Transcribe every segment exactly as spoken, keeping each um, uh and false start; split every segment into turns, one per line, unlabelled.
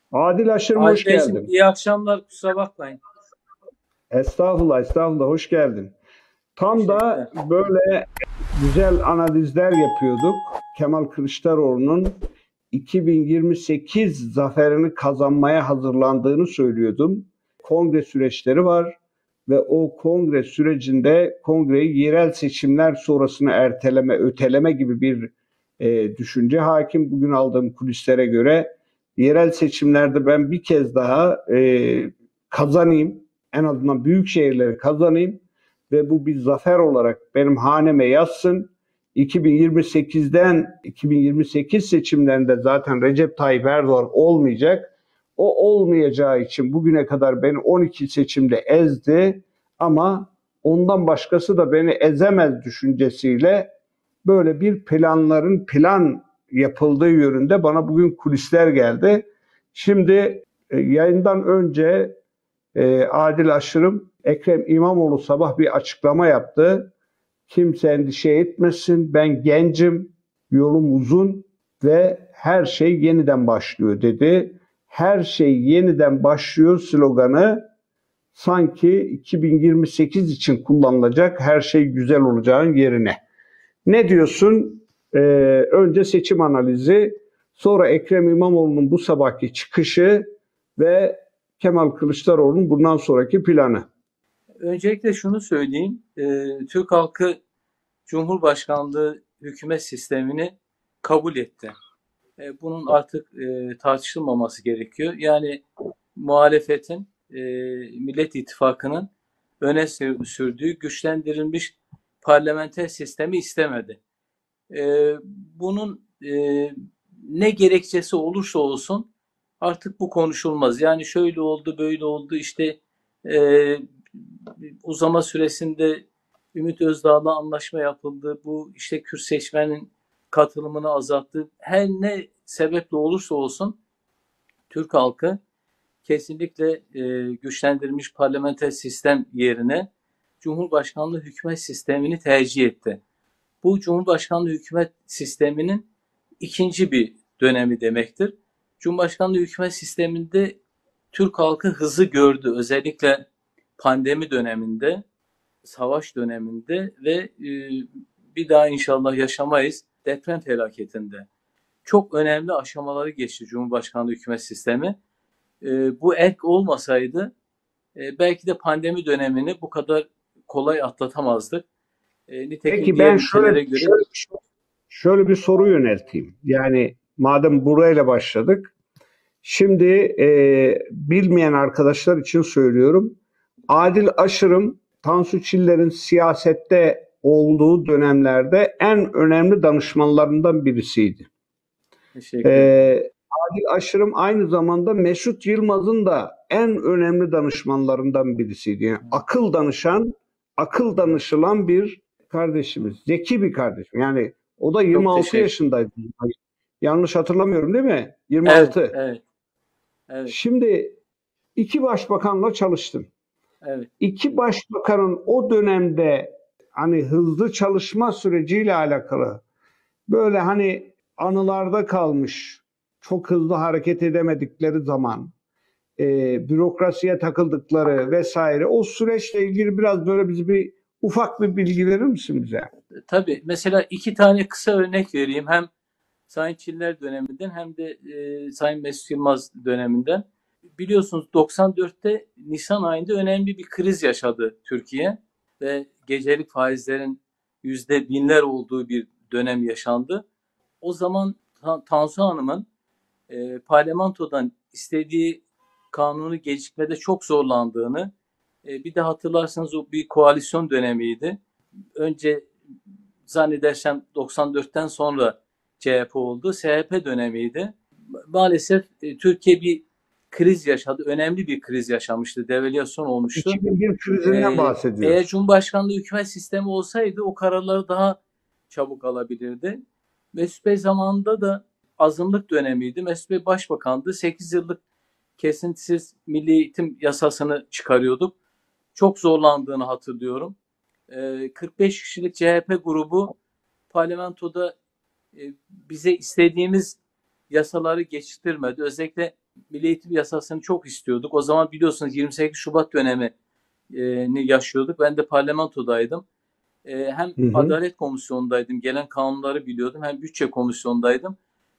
Adil Aşırım
Ali
hoş
Beyciğim
geldin.
iyi akşamlar, kusura bakmayın.
Estağfurullah, estağfurullah hoş geldin. Tam
Teşekkürler.
da böyle güzel analizler yapıyorduk. Kemal Kılıçdaroğlu'nun iki bin yirmi sekiz zaferini kazanmaya hazırlandığını söylüyordum. Kongre süreçleri var ve o kongre sürecinde kongreyi yerel seçimler sonrasını erteleme, öteleme gibi bir e, düşünce hakim. Bugün aldığım kulislere göre yerel seçimlerde ben bir kez daha e, kazanayım, en azından büyük şehirleri kazanayım ve bu bir zafer olarak benim haneme yazsın. iki bin yirmi sekizden iki bin yirmi sekiz seçimlerinde zaten Recep Tayyip Erdoğan olmayacak. O olmayacağı için bugüne kadar beni on iki seçimde ezdi ama ondan başkası da beni ezemez düşüncesiyle böyle bir planların plan yapıldığı yönünde bana bugün kulisler geldi. Şimdi e, yayından önce e, Adil Aşırım, Ekrem İmamoğlu sabah bir açıklama yaptı. Kimse endişe etmesin, ben gencim, yolum uzun ve her şey yeniden başlıyor dedi. Her şey yeniden başlıyor sloganı sanki iki bin yirmi sekiz için kullanılacak her şey güzel olacağın yerine. Ne diyorsun? Ee, önce seçim analizi, sonra Ekrem İmamoğlu'nun bu sabahki çıkışı ve Kemal Kılıçdaroğlu'nun bundan sonraki planı.
Öncelikle şunu söyleyeyim. e, Türk halkı Cumhurbaşkanlığı hükümet sistemini kabul etti. E, bunun artık e, tartışılmaması gerekiyor. Yani muhalefetin, e, Millet İttifakı'nın öne sürdüğü güçlendirilmiş parlamenter sistemi istemedi. E, bunun e, ne gerekçesi olursa olsun artık bu konuşulmaz. Yani şöyle oldu, böyle oldu, işte e, uzama süresinde Ümit Özdağ'la anlaşma yapıldı. Bu işte Kürt seçmenin katılımını azalttı. Her ne sebeple olursa olsun Türk halkı kesinlikle e, güçlendirilmiş parlamenter sistem yerine Cumhurbaşkanlığı hükümet sistemini tercih etti. Bu Cumhurbaşkanlığı hükümet sisteminin ikinci bir dönemi demektir. Cumhurbaşkanlığı hükümet sisteminde Türk halkı hızı gördü. Özellikle pandemi döneminde, savaş döneminde ve e, bir daha inşallah yaşamayız deprem felaketinde. Çok önemli aşamaları geçti Cumhurbaşkanlığı hükümet sistemi. E, bu ek olmasaydı e, belki de pandemi dönemini bu kadar kolay atlatamazdık. E, nitekim
Peki
diğer
ben şöyle
ülkelere göre.
şöyle, şöyle bir soru yönelteyim. Yani madem burayla başladık, şimdi e, bilmeyen arkadaşlar için söylüyorum. Adil Aşırım, Tansu Çiller'in siyasette olduğu dönemlerde en önemli danışmanlarından birisiydi.
Teşekkür ederim.
E, Adil Aşırım aynı zamanda Mesut Yılmaz'ın da en önemli danışmanlarından birisiydi. Yani akıl danışan, akıl danışılan bir kardeşimiz. Zeki bir kardeşim. Yani o da
Çok
yirmi altı
teşekkür.
yaşındaydı. Yanlış hatırlamıyorum değil mi?
Evet,
yirmi altı.
evet, evet,
Şimdi iki başbakanla çalıştım.
evet.
İki başbakanın o dönemde hani hızlı çalışma süreciyle alakalı böyle hani anılarda kalmış, çok hızlı hareket edemedikleri zaman, e, bürokrasiye takıldıkları vesaire o süreçle ilgili biraz böyle bize bir ufak bir bilgi verir misin bize?
Tabii mesela iki tane kısa örnek vereyim. Hem Sayın Çiller döneminden hem de e, Sayın Mesut Yılmaz döneminden. Biliyorsunuz doksan dörtte Nisan ayında önemli bir kriz yaşadı Türkiye ve gecelik faizlerin yüzde binler olduğu bir dönem yaşandı. O zaman Tansu Hanım'ın e, parlamentodan istediği kanunu gecikmede çok zorlandığını, e, bir de hatırlarsanız o bir koalisyon dönemiydi. Önce zannedersem doksan dörtten sonra C H P oldu. S H P dönemiydi. Maalesef e, Türkiye bir kriz yaşadı. Önemli bir kriz yaşamıştı. Devalüasyon olmuştu.
iki bin bir krizinden
Ee, eğer
bahsediyoruz.
Cumhurbaşkanlığı hükümet sistemi olsaydı o kararları daha çabuk alabilirdi. Mesut Bey zamanında da azınlık dönemiydi. Mesut Bey başbakandı. sekiz yıllık kesintisiz milli eğitim yasasını çıkarıyorduk. Çok zorlandığını hatırlıyorum. Ee, kırk beş kişilik C H P grubu parlamentoda e, bize istediğimiz yasaları geçirtmedi. Özellikle Milli Eğitim Yasası'nı çok istiyorduk. O zaman biliyorsunuz yirmi sekiz Şubat dönemini yaşıyorduk. Ben de parlamentodaydım. E, hem
Hı hı.
Adalet Komisyonu'ndaydım. Gelen kanunları biliyordum. Hem Bütçe Komisyonu'ndaydım.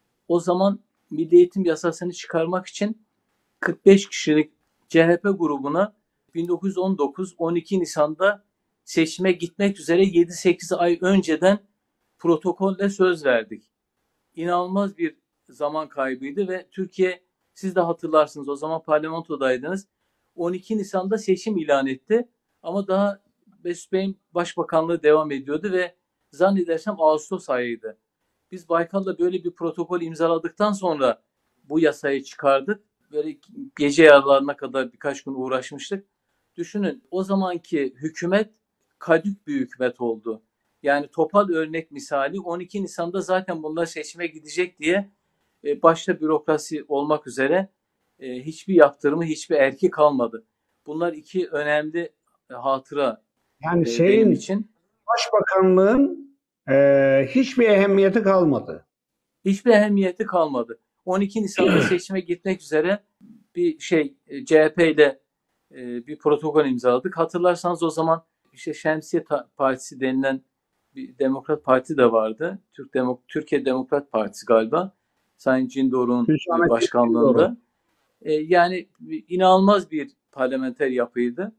O zaman Milli Eğitim Yasası'nı çıkarmak için kırk beş kişilik C H P grubuna bin dokuz yüz on dokuz on iki Nisan'da seçime gitmek üzere yedi sekiz ay önceden protokolle söz verdik. İnanılmaz bir zaman kaybıydı ve Türkiye, siz de hatırlarsınız, o zaman parlamentodaydınız. on iki Nisan'da seçim ilan etti ama daha Mesut Bey'in başbakanlığı devam ediyordu ve zannedersem Ağustos ayıydı. Biz Baykal'la böyle bir protokol imzaladıktan sonra bu yasayı çıkardık. Böyle gece yarılarına kadar birkaç gün uğraşmıştık. Düşünün, o zamanki hükümet kadük bir hükümet oldu. Yani topal örnek misali on iki Nisan'da zaten bunlar seçime gidecek diye başta bürokrasi olmak üzere hiçbir yaptırımı, hiçbir erki kalmadı. Bunlar iki önemli hatıra
Yani
benim
şeyin
için.
Başbakanlığın e, hiçbir ehemmiyeti kalmadı.
Hiçbir ehemmiyeti kalmadı. on iki Nisan'da seçime gitmek üzere bir şey C H P ile bir protokol imzaladık. Hatırlarsanız o zaman işte Şemsiye Partisi denilen bir Demokrat Parti de vardı. Türk Demok Türkiye Demokrat Partisi galiba. Sayın Cindoruk'un başkanlığında. E, yani inanılmaz bir parlamenter yapıydı.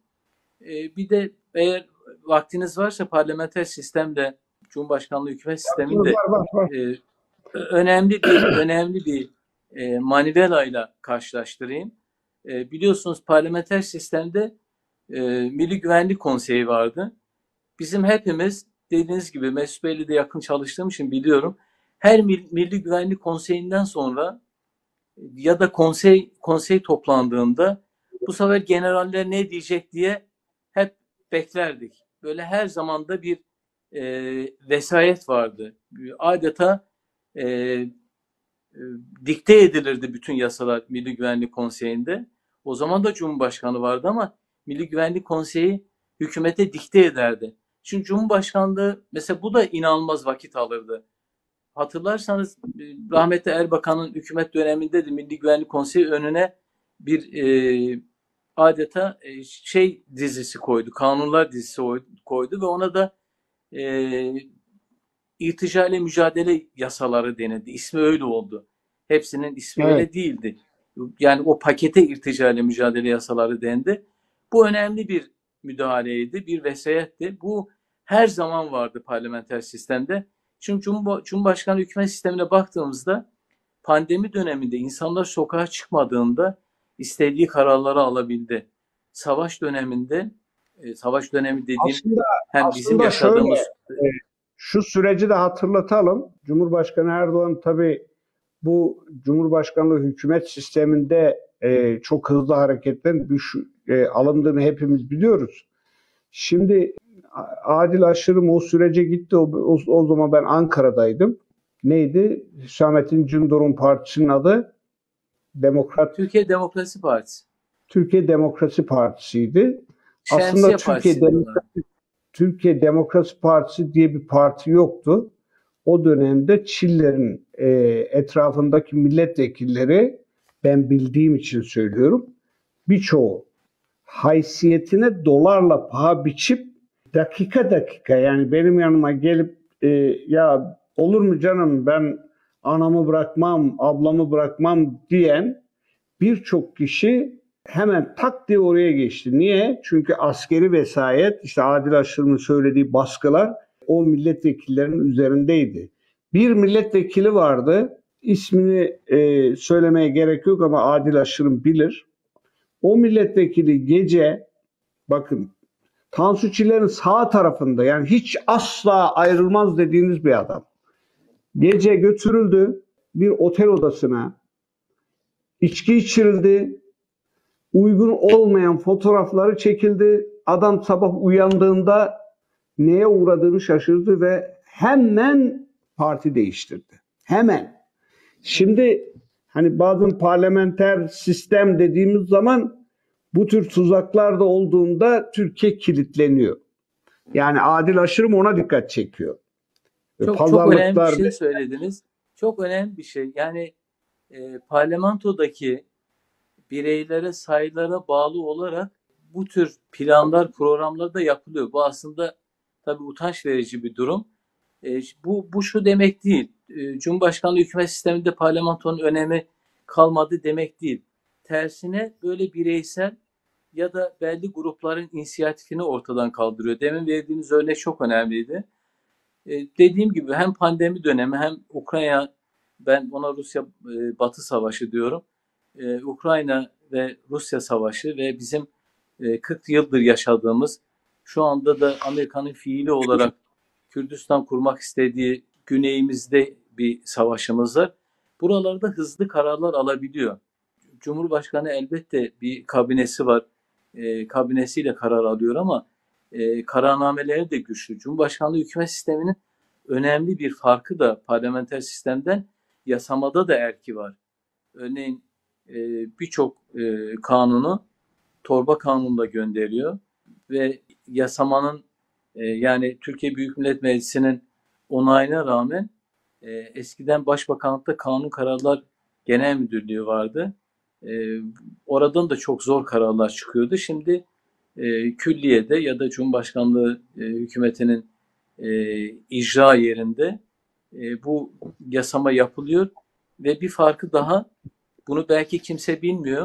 E, bir de eğer vaktiniz varsa parlamenter sistemle Cumhurbaşkanlığı hükümet sistemini de e, önemli bir önemli bir e, manivelayla karşılaştırayım. E, biliyorsunuz parlamenter sistemde e, Milli Güvenlik Konseyi vardı. Bizim hepimiz, dediğiniz gibi, Mesut Bey'le de yakın çalıştığım için biliyorum. Her Milli Güvenlik Konseyi'nden sonra ya da konsey konsey toplandığında bu sefer generaller ne diyecek diye hep beklerdik. Böyle her zaman da bir e, vesayet vardı. Adeta e, e, dikte edilirdi bütün yasalar Milli Güvenlik Konseyi'nde. O zaman da Cumhurbaşkanı vardı ama Milli Güvenlik Konseyi hükümete dikte ederdi. Çünkü Cumhurbaşkanlığı mesela, bu da inanılmaz vakit alırdı. Hatırlarsanız rahmetli Erbakan'ın hükümet döneminde de Milli Güvenlik Konseyi önüne bir e, adeta e, şey dizisi koydu, kanunlar dizisi koydu ve ona da e, irtica ile mücadele yasaları denildi. İsmi öyle oldu. Hepsinin ismi
Evet.
öyle değildi. Yani o pakete irtica ile mücadele yasaları dendi. Bu önemli bir müdahaleydi, bir vesayetti. Bu her zaman vardı parlamenter sistemde. Çünkü Cumhurbaşkanı hükümet sistemine baktığımızda pandemi döneminde insanlar sokağa çıkmadığında istediği kararları alabildi. Savaş döneminde, savaş dönemi dediğim
aslında,
hem
aslında
bizim yaşadığımız...
Şöyle, şu süreci de hatırlatalım. Cumhurbaşkanı Erdoğan tabii bu Cumhurbaşkanlığı hükümet sisteminde e, çok hızlı hareketten düş, e, alındığını hepimiz biliyoruz. Şimdi Adil Aşırım o sürece gitti. O, o, o zaman ben Ankara'daydım. Neydi? Hüsamettin Cindoruk'un partisinin adı Demokrat
Türkiye Demokrasi Partisi.
Türkiye Demokrasi Partisi'ydi.
Şemsiye
Aslında Türkiye Demokrasi, Türkiye Demokrasi Partisi diye bir parti yoktu. O dönemde Çiller'in e, etrafındaki milletvekilleri, ben bildiğim için söylüyorum, birçoğu haysiyetine dolarla paha biçip dakika dakika, yani benim yanıma gelip e, ya olur mu canım, ben anamı bırakmam, ablamı bırakmam diyen birçok kişi hemen tak diye oraya geçti. Niye? Çünkü askeri vesayet, işte Adil Aşırım'ın söylediği baskılar o milletvekillerinin üzerindeydi. Bir milletvekili vardı, ismini e, söylemeye gerek yok ama Adil Aşırım bilir. O milletvekili gece, bakın, Tansu Çiller'in sağ tarafında, yani hiç asla ayrılmaz dediğiniz bir adam. Gece götürüldü bir otel odasına, içki içirildi, uygun olmayan fotoğrafları çekildi. Adam sabah uyandığında neye uğradığını şaşırdı ve hemen parti değiştirdi. Hemen. Şimdi hani bazen parlamenter sistem dediğimiz zaman bu tür tuzaklar da olduğunda Türkiye kilitleniyor. Yani Adil Aşırım ona dikkat çekiyor.
Çok, çok önemli bir şey söylediniz. Çok önemli bir şey. Yani e, parlamentodaki bireylere, sayılara bağlı olarak bu tür planlar, programlar da yapılıyor. Bu aslında tabii utanç verici bir durum. E, bu, bu şu demek değil. E, Cumhurbaşkanlığı hükümet sisteminde parlamentonun önemi kalmadı demek değil. Tersine böyle bireysel ya da belli grupların inisiyatifini ortadan kaldırıyor. Demin verdiğiniz örnek çok önemliydi. E, dediğim gibi hem pandemi dönemi hem Ukrayna, ben buna Rusya e, Batı Savaşı diyorum. E, Ukrayna ve Rusya Savaşı ve bizim e, kırk yıldır yaşadığımız, şu anda da Amerika'nın fiili olarak Kürdistan kurmak istediği güneyimizde bir savaşımız var. Buralarda hızlı kararlar alabiliyor. Cumhurbaşkanı elbette bir kabinesi var. E, kabinesiyle karar alıyor ama e, kararnameleri de güçlü. Cumhurbaşkanlığı hükümet sisteminin önemli bir farkı da parlamenter sistemden yasamada da erki var. Örneğin e, birçok e, kanunu torba kanunla gönderiyor ve yasamanın e, yani Türkiye Büyük Millet Meclisi'nin onayına rağmen e, eskiden Başbakanlıkta Kanun Kararlar Genel Müdürlüğü vardı. E, oradan da çok zor kararlar çıkıyordu. Şimdi e, külliyede ya da Cumhurbaşkanlığı e, hükümetinin e, icra yerinde e, bu yasama yapılıyor ve bir farkı daha, bunu belki kimse bilmiyor.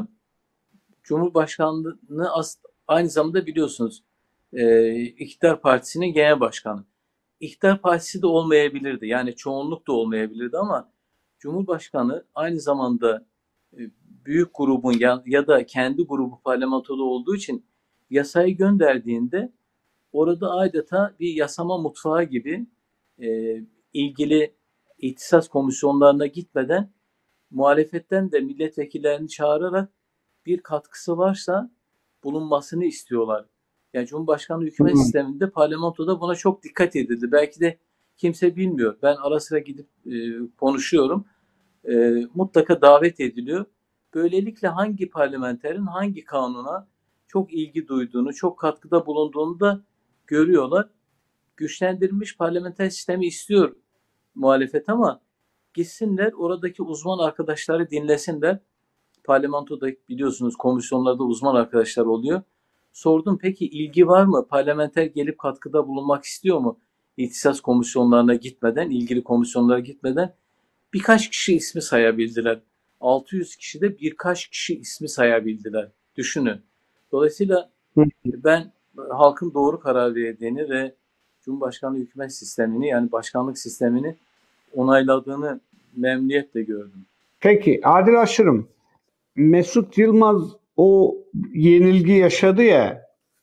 Cumhurbaşkanlığı aynı zamanda biliyorsunuz e, İktidar Partisi'nin genel başkanı. İktidar Partisi de olmayabilirdi. Yani çoğunluk da olmayabilirdi ama Cumhurbaşkanı aynı zamanda e, büyük grubun ya, ya da kendi grubu parlamentoda olduğu için yasayı gönderdiğinde orada adeta bir yasama mutfağı gibi e, ilgili ihtisas komisyonlarına gitmeden muhalefetten de milletvekillerini çağırarak bir katkısı varsa bulunmasını istiyorlar. Yani Cumhurbaşkanlığı hükümet sisteminde parlamentoda buna çok dikkat edildi. Belki de kimse bilmiyor. Ben ara sıra gidip e, konuşuyorum. E, mutlaka davet ediliyor. Böylelikle hangi parlamenterin hangi kanuna çok ilgi duyduğunu, çok katkıda bulunduğunu da görüyorlar. Güçlendirilmiş parlamenter sistemi istiyor muhalefet ama gitsinler oradaki uzman arkadaşları dinlesinler. Parlamentoda biliyorsunuz komisyonlarda uzman arkadaşlar oluyor. Sordum, peki ilgi var mı? Parlamenter gelip katkıda bulunmak istiyor mu? İhtisas komisyonlarına gitmeden, ilgili komisyonlara gitmeden birkaç kişi ismi sayabildiler. altı yüz kişi de birkaç kişi ismi sayabildiler. Düşünün. Dolayısıyla ben halkın doğru karar verdiğini ve Cumhurbaşkanlığı hükümet sistemini, yani başkanlık sistemini onayladığını memnuniyetle gördüm.
Peki Adil Aşırım, Mesut Yılmaz o yenilgi yaşadı ya,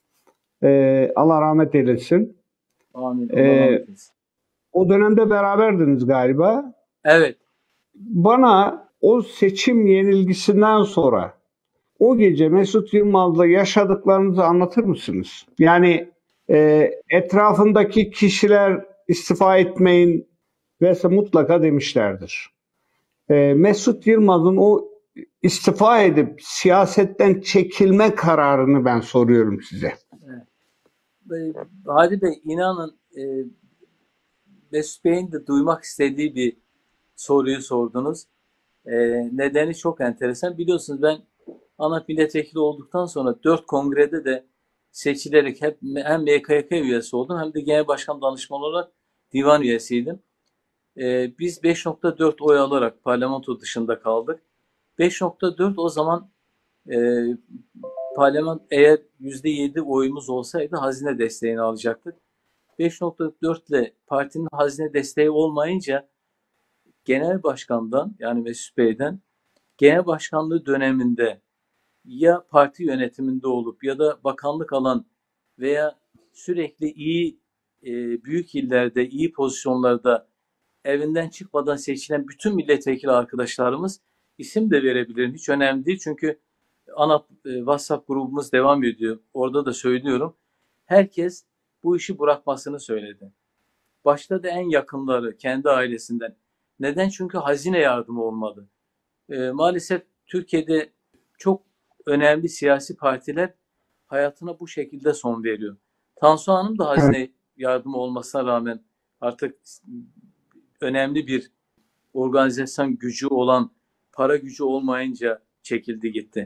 e, Allah rahmet eylesin.
Amin. Allah
E,
rahmet eylesin.
o dönemde beraberdiniz galiba.
Evet.
Bana o seçim yenilgisinden sonra o gece Mesut Yılmaz'la yaşadıklarınızı anlatır mısınız? Yani e, etrafındaki kişiler istifa etmeyin vesaire mutlaka demişlerdir. E, Mesut Yılmaz'ın o istifa edip siyasetten çekilme kararını ben soruyorum size.
Evet. Hadi Bey, inanın e, Mesut Bey'in de duymak istediği bir soruyu sordunuz. E, nedeni çok enteresan. Biliyorsunuz ben ana milletvekili olduktan sonra dört kongrede de seçilerek hep hem M K Y K üyesi oldum hem de genel başkan danışmanı olarak divan üyesiydim. Ee, biz beş nokta dört oy alarak parlamento dışında kaldık. beş nokta dört o zaman e, parlament eğer yüzde yedi oyumuz olsaydı hazine desteğini alacaktık. beş nokta dört ile partinin hazine desteği olmayınca genel başkandan, yani Mesut Bey'den, genel başkanlığı döneminde ya parti yönetiminde olup ya da bakanlık alan veya sürekli iyi e, büyük illerde iyi pozisyonlarda evinden çıkmadan seçilen bütün milletvekili arkadaşlarımız, isim de verebilirim, hiç önemli değil çünkü ana e, WhatsApp grubumuz devam ediyor. Orada da söylüyorum. Herkes bu işi bırakmasını söyledi. Başta da en yakınları, kendi ailesinden. Neden? Çünkü hazine yardımı olmadı. E, maalesef Türkiye'de çok önemli siyasi partiler hayatına bu şekilde son veriyor. Tansu Hanım da hazine yardımı olmasına rağmen artık önemli bir organizasyon gücü olan, para gücü olmayınca çekildi gitti.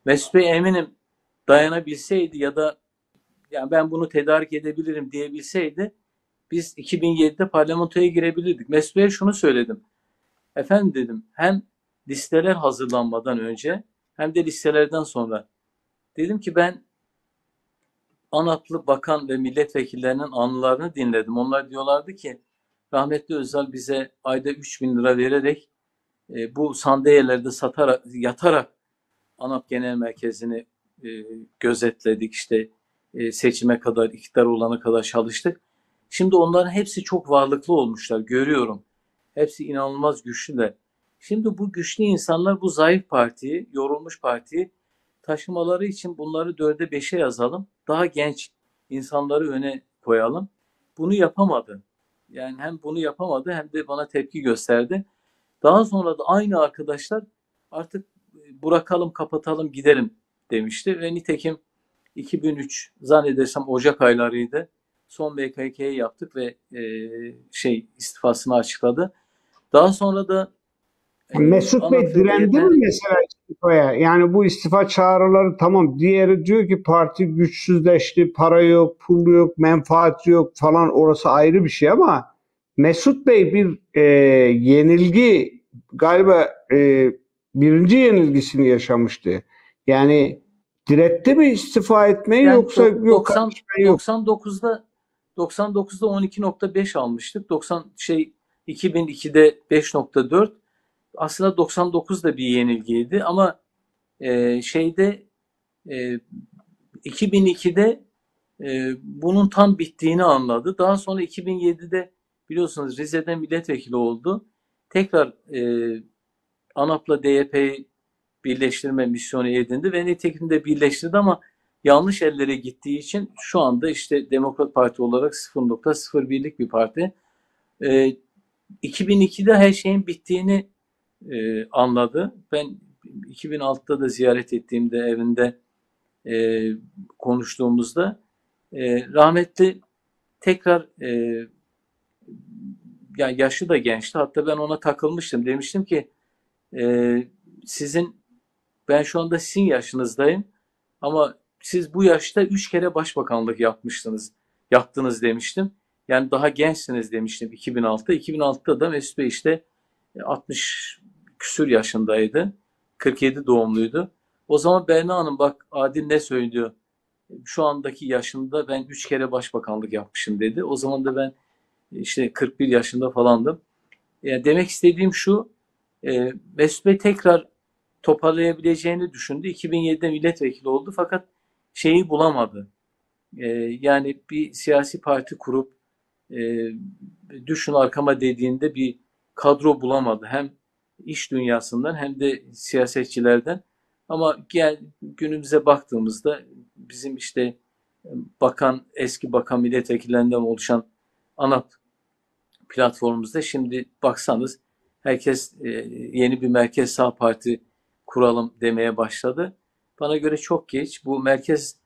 Mesut Bey eminim dayanabilseydi ya da yani ben bunu tedarik edebilirim diyebilseydi biz iki bin yedide parlamentoya girebilirdik. Mesut Bey'e şunu söyledim. Efendim dedim, hem listeler hazırlanmadan önce hem de listelerden sonra dedim ki ben ANAP'lı bakan ve milletvekillerinin anılarını dinledim. Onlar diyorlardı ki rahmetli Özal bize ayda üç bin lira vererek e, bu sandalyelerde satarak, yatarak ANAP Genel Merkezi'ni e, gözetledik. İşte e, seçime kadar, iktidar olana kadar çalıştık. Şimdi onların hepsi çok varlıklı olmuşlar, görüyorum. Hepsi inanılmaz güçlüler. Şimdi bu güçlü insanlar bu zayıf partiyi, yorulmuş partiyi taşımaları için bunları dörde beşe yazalım. Daha genç insanları öne koyalım. Bunu yapamadı. Yani hem bunu yapamadı hem de bana tepki gösterdi. Daha sonra da aynı arkadaşlar artık bırakalım, kapatalım, gidelim demişti. Ve nitekim iki bin üç zannedersem Ocak aylarıydı. Son B K K'yi yaptık ve e, şey istifasını açıkladı. Daha sonra da e,
Mesut Bey
ANAP'ın
direndi mi
diğerleri
mesela istifaya? Yani bu istifa çağrıları tamam. Diğeri diyor ki parti güçsüzleşti, para yok, pul yok, menfaat yok falan, orası ayrı bir şey ama Mesut Bey bir e, yenilgi galiba e, birinci yenilgisini yaşamıştı. Yani diretti mi istifa etmeyi
yani
yoksa yok
doksan
kardeşim, yok.
doksan dokuzda doksan dokuzda on iki nokta beş almıştık. doksan şey iki bin ikide beş nokta dört. Aslında doksan dokuz da bir yenilgiydi ama e, şeyde e, iki bin ikide e, bunun tam bittiğini anladı. Daha sonra iki bin yedide biliyorsunuz Rize'de milletvekili oldu. Tekrar e, ANAP'la D Y P'yi birleştirme misyonu edindi ve nitekim de birleştirdi ama yanlış ellere gittiği için şu anda işte Demokrat Parti olarak sıfır nokta sıfır birlik bir parti. E, iki bin ikide her şeyin bittiğini e, anladı. Ben iki bin altıda da ziyaret ettiğimde evinde e, konuştuğumuzda e, rahmetli tekrar e, yani yaşı da gençti. Hatta ben ona takılmıştım. Demiştim ki e, sizin ben şu anda sizin yaşınızdayım ama siz bu yaşta üç kere başbakanlık yapmıştınız. Yaptınız demiştim. Yani daha gençsiniz demiştim iki bin altıda. iki bin altıda da Mesut Bey işte altmış küsür yaşındaydı. kırk yedi doğumluydu. O zaman Berna Hanım bak Adil ne söylüyor? Şu andaki yaşında ben üç kere başbakanlık yapmışım dedi. O zaman da ben işte kırk bir yaşında falandım. Yani demek istediğim şu, e, Mesut Bey tekrar toparlayabileceğini düşündü. iki bin yedide milletvekili oldu fakat şeyi bulamadı. E, yani bir siyasi parti kurup e, düşün arkama dediğinde bir kadro bulamadı. Hem iş dünyasından hem de siyasetçilerden. Ama gel günümüze baktığımızda bizim işte bakan, eski bakan milletvekillerinden oluşan ANAP platformumuzda şimdi baksanız herkes e, yeni bir merkez sağ parti kuralım demeye başladı. Bana göre çok geç. Bu merkez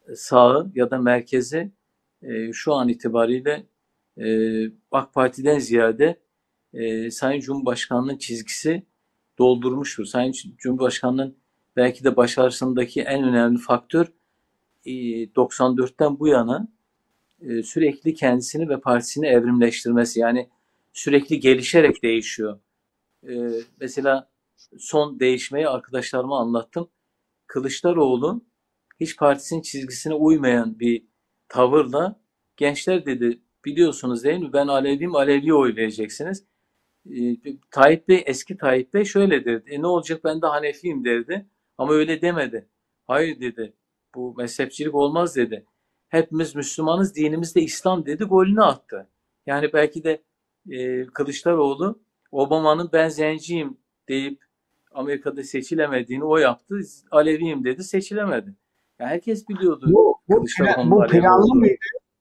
sağı ya da merkezi e, şu an itibariyle e, AK Parti'den ziyade e, Sayın Cumhurbaşkanı'nın çizgisi doldurmuştur. Sayın Cumhurbaşkanı'nın belki de başarısındaki en önemli faktör e, doksan dörtten bu yana e, sürekli kendisini ve partisini evrimleştirmesi. Yani sürekli gelişerek değişiyor. E, mesela son değişmeyi arkadaşlarıma anlattım. Kılıçdaroğlu hiç partisinin çizgisine uymayan bir tavırla gençler dedi biliyorsunuz değil mi ben Aleviyim Alevi'ye oy vereceksiniz. E, Tayyip Bey eski Tayyip Bey şöyle derdi. E ne olacak ben de Hanefiyim derdi. Ama öyle demedi. Hayır dedi. Bu mezhepçilik olmaz dedi. Hepimiz Müslümanız, dinimiz de İslam dedi. Golünü attı. Yani belki de e, Kılıçdaroğlu Obama'nın ben zenciyim deyip Amerika'da seçilemediğini o yaptı. Aleviyim dedi, seçilemedi. Yani herkes biliyordu
Bu, bu, plan,
Kılıçdaroğlu'nun
bu
Alevi
planlı
olduğunu.
mıydı?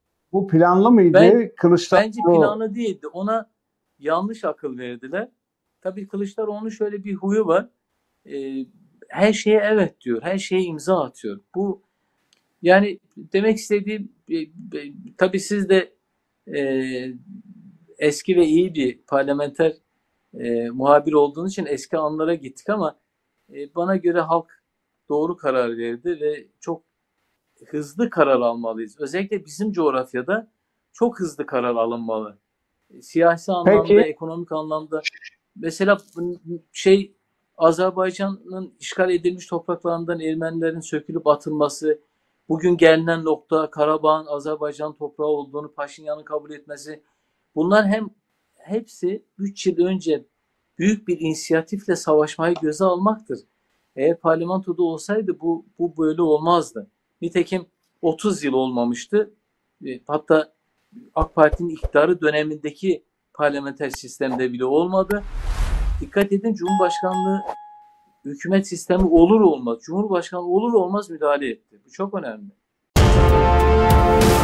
Bu planlı
Ben
mıydı?
bence
Kılıçdaroğlu
planlı değildi. Ona yanlış akıl verdiler. Tabii Kılıçdaroğlu'nun şöyle bir huyu var. Ee, her şeye evet diyor. Her şeye imza atıyor. Bu yani demek istediğim e, e, tabii siz de e, eski ve iyi bir parlamenter e, muhabir olduğunuz için eski anlara gittik ama e, bana göre halk doğru karar verdi ve çok hızlı karar almalıyız. Özellikle bizim coğrafyada çok hızlı karar alınmalı. Siyasi anlamda,
Peki.
ekonomik anlamda. Mesela şey Azerbaycan'ın işgal edilmiş topraklarından Ermenilerin sökülüp atılması, bugün gelinen nokta Karabağ'ın Azerbaycan toprağı olduğunu Paşinyan'ın kabul etmesi, bunlar hem hepsi üç yıl önce büyük bir inisiyatifle savaşmayı göze almaktır. Eğer parlamentoda olsaydı bu, bu böyle olmazdı. Nitekim otuz yıl olmamıştı. Hatta AK Parti'nin iktidarı dönemindeki parlamenter sistemde bile olmadı. Dikkat edin, Cumhurbaşkanlığı hükümet sistemi olur olmaz, Cumhurbaşkanı olur olmaz müdahale etti. Bu çok önemli.